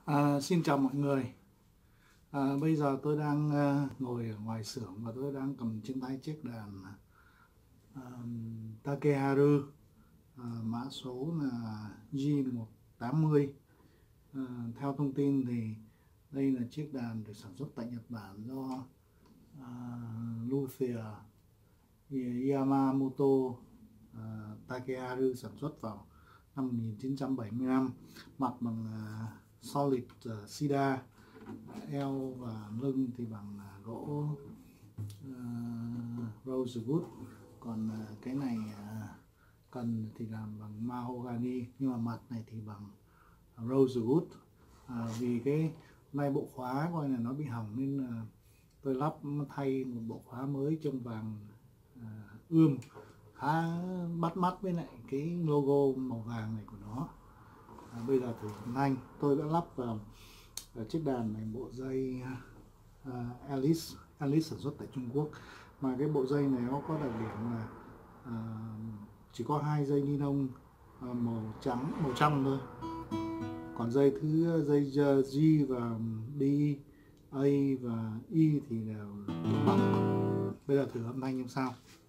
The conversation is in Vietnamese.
Xin chào mọi người. Bây giờ tôi đang ngồi ở ngoài xưởng và tôi đang cầm trên tay chiếc đàn Takeharu, mã số là J180. Theo thông tin thì đây là chiếc đàn được sản xuất tại Nhật Bản do Luthier Yamamoto Takeharu sản xuất vào năm 1975, mặt bằng solid sida, eo và lưng thì bằng gỗ rosewood, còn cái này cần thì làm bằng mahogany, nhưng mà mặt này thì bằng rosewood. Vì cái này bộ khóa coi là nó bị hỏng nên là tôi thay một bộ khóa mới trong vàng ươm khá bắt mắt với lại cái logo màu vàng này của nó. Bây giờ thử âm thanh. Tôi đã lắp vào chiếc đàn này bộ dây Alice sản xuất tại Trung Quốc, mà cái bộ dây này nó có đặc điểm là chỉ có 2 dây ni lông màu trắng thôi, còn dây G và D, A và E thì đều bằng. Bây giờ thử âm thanh như sau.